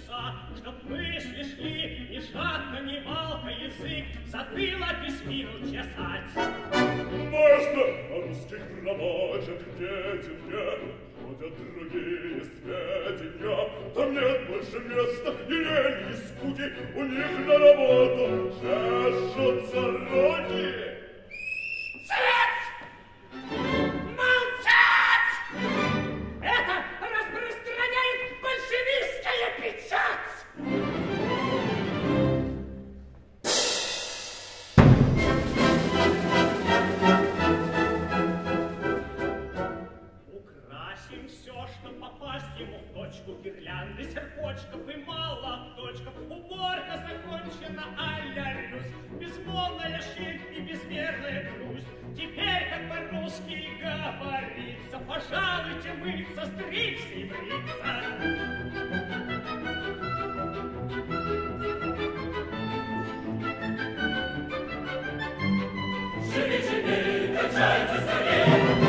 чудеса, чтоб мысли шли ни шатко, ни валко язык, затылок и спину чесать. Можно русских громочек, дети мне, ходят другие сведения, там нет больше места и лени, и скуки, у них на работу чешутся руки. Молчать! Это распространяет большевистская печать! Украсим все, что попасть ему в точку, гирлянды, серпочков и молоточков. Уборка закончена, а-ля Рюс, безмолвная ширь и безмерная грусть. Теперь, как по-русски говорится, пожалуйте мыться, стричься и бриться. Живи, живи, качайся скорее!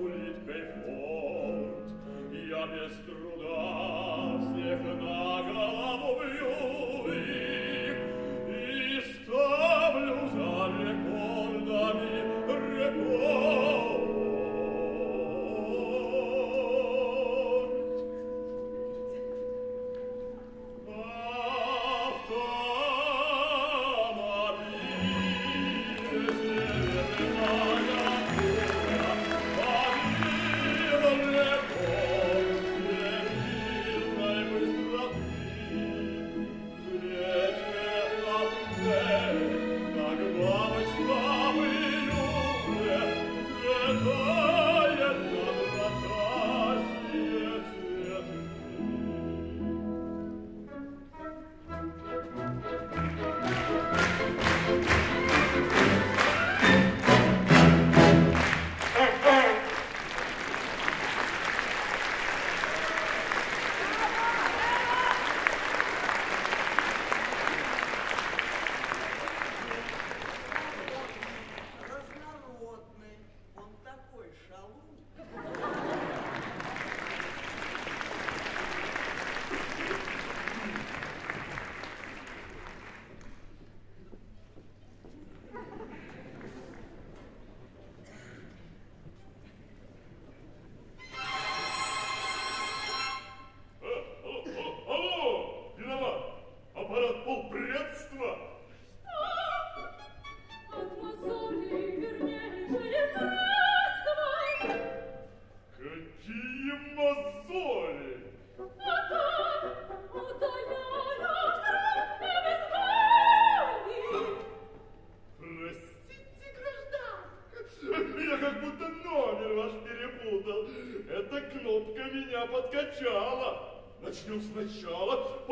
без труда всех нагоняю.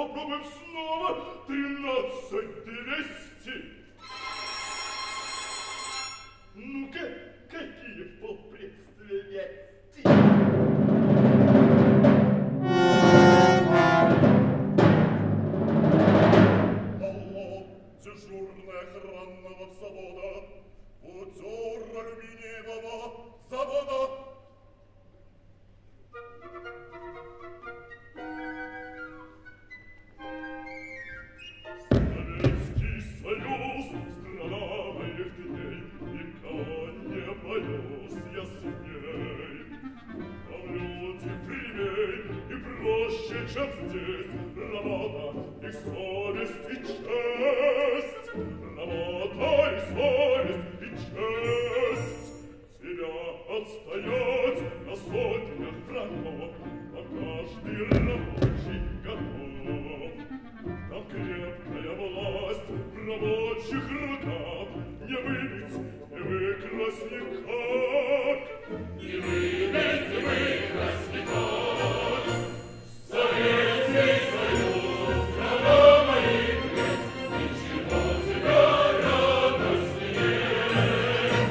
попробуем снова. 13,200. Ну-ка, какие полпредствия вести? Алло, дежурная охранного взвода, утер алюминиевого завода. Советский Союз, страна моих дней, века не боюсь я с ней. А в люди прямей и проще, чем здесь, работа, их совесть и честь. Работа и совесть и честь. Тебя отстоять на сотнях врагов, а каждый рабочий готов. Там крепкая власть в рабочих руках, не выбить, не выкрасть никак. Не выбить, не выкрасть никак. Советский Союз, страна моих мест, ничего тебя радости нет.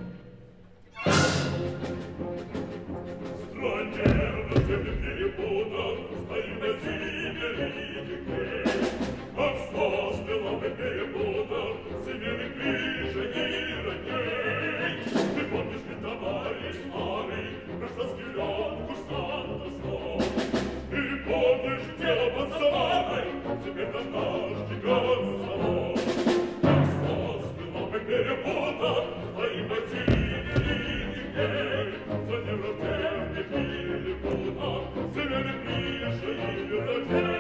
Стране на земле перепутав, стоим на зиме великих дней. Как слез была бы перепутав, семейных ближе и родней. Ты помнишь ли, товарищ старый, гражданский лед курсанта снов? Ты помнишь дело под самой, теперь там каждый комсомол. Как слез была бы перепутав, стоим на зиме великих дней. За нерожденных перепутав, семейных ближе и родней.